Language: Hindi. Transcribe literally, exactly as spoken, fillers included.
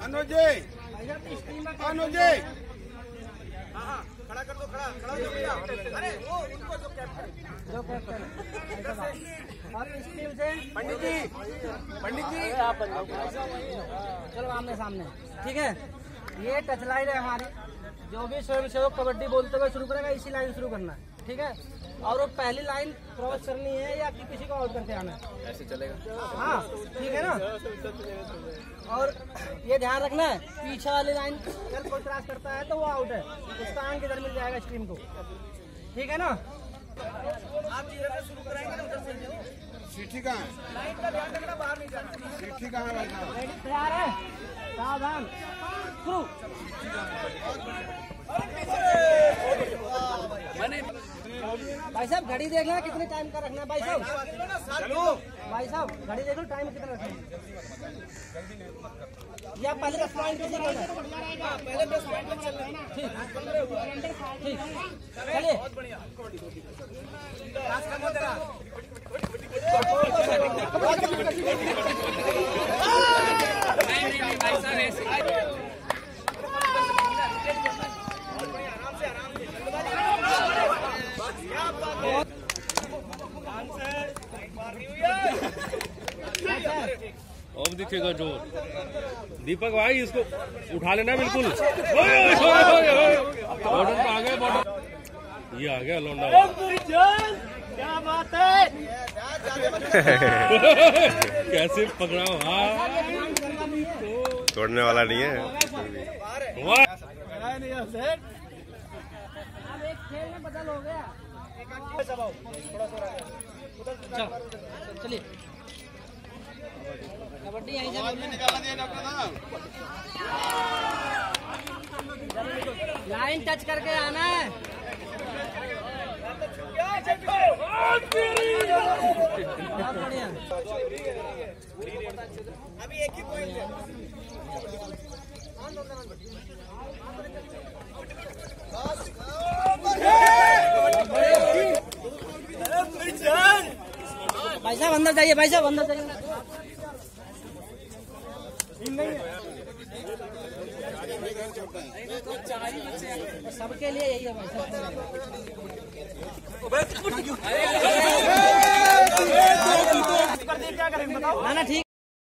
अनुज जी, अनुज जी, खड़ा कर दो, खड़ा खड़ा हो भैया। अरे वो उनको जो कैप्टन जो कैप्टन और स्टील से पंडित जी, पंडित जी आप चलो आमने सामने, ठीक है। ये टच लाइन है हमारी, जो भी स्वयं सेवक कबड्डी बोलते हुए शुरू करेगा इसी लाइन शुरू करना है, ठीक है। और वो पहली लाइन क्रॉस करनी है या कि किसी को आउट करके आना है, ऐसे चलेगा। हाँ ठीक है ना। और ये ध्यान रखना है, पीछे वाली लाइन अगर कोई क्रॉस करता है तो वो आउट है, उसका अंक इधर मिल जाएगा स्ट्रीम को, ठीक है ना। आप इधर से शुरू कराएंगे ना, उधर से सीठी कहाँ है? लाइन का ध्यान रखना, बाहर नहीं जाना। सीठी कहाँ है भाई साहब? रेडी, तैयार है, सावधान, शुरू। भाई साहब घड़ी देख लेना कितने टाइम का रखना है भाई साहब। भाई साहब घड़ी देख लो टाइम कितना रखना है, या पहले दस पॉइंट किसी को है, पहले दस पॉइंट तक चलना है ना। ठीक ठीक, चलिए अब दिखेगा जोर। दीपक भाई इसको उठा लेना बिल्कुल। बॉर्डर पे आ गए, बॉर्डर ये आ गया लौंडा। क्या बात है। कैसे पकड़ा हो? हाँ छोड़ने वाला नहीं है। वाह अब एक खेल में बदल हो गया। चलिए कबड्डी यहीं से लाइन टच करके आना है। बहुत बढ़िया। अभी एक ही पॉइंट है। भाई साहब अंदर जाइए, भाई साहब अंदर जाइए। सबके लिए यही है भाई साहब। ना ना ठीक